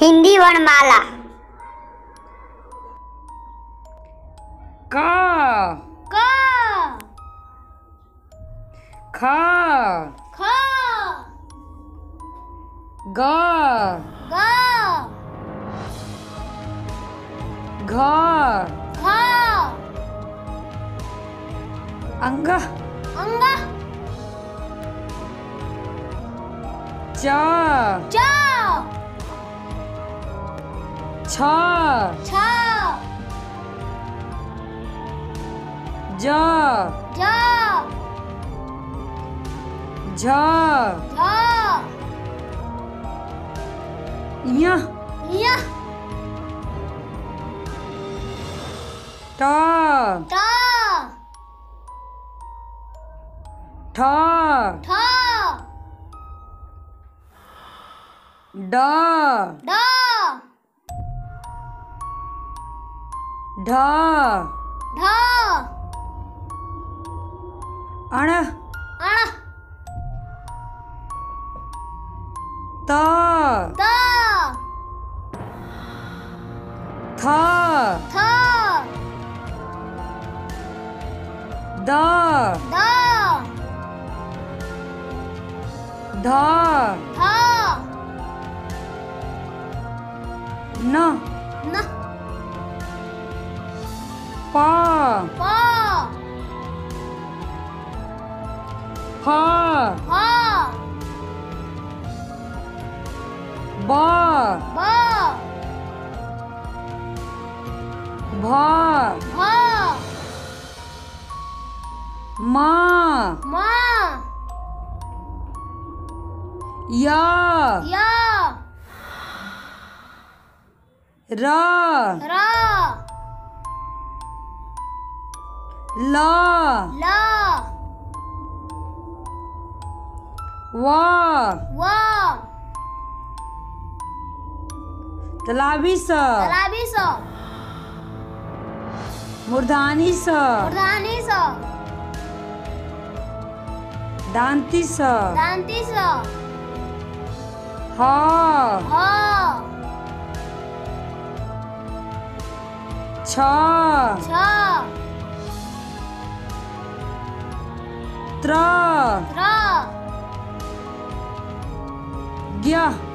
हिंदी वर्णमाला। क क ख ख ग ग घ घ अंग अंग च च छ छ ज ज झ झ य य ट ट ठ ठ ड ड ढ ढ अण अण त त थ थ द द ध ध न न प प ह ह ब ब भ भ म म य य र र ल ल व व तलाबी स तलाबी स मूर्धानी स मूर्धानी स दांती स दांती स ह ह छ छ त्र त्र ज्ञ